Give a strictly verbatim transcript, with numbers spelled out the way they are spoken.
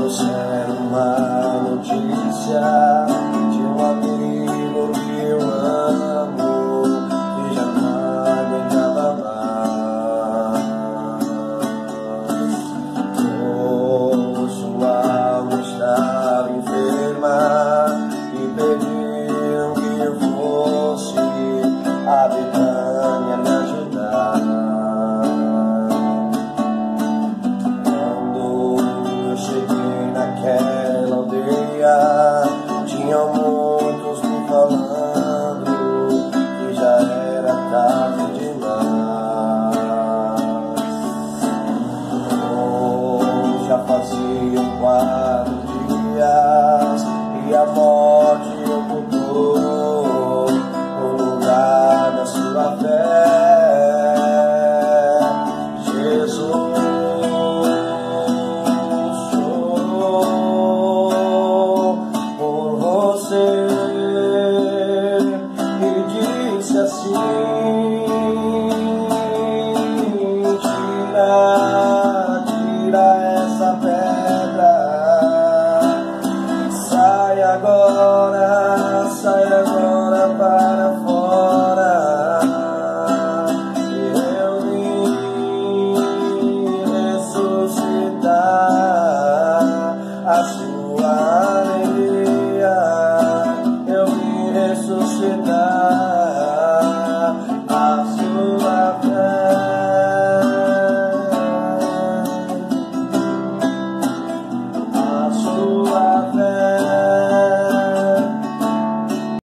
trouxeram uma notícia de um amigo que eu amo, que já não aguentava mais. Oh, sua alma estava enferma e pediram que eu fosse a Betânia me ajudar. Naquela aldeia tinham muitos me falando que já era tarde demais. Oh, já fazia quase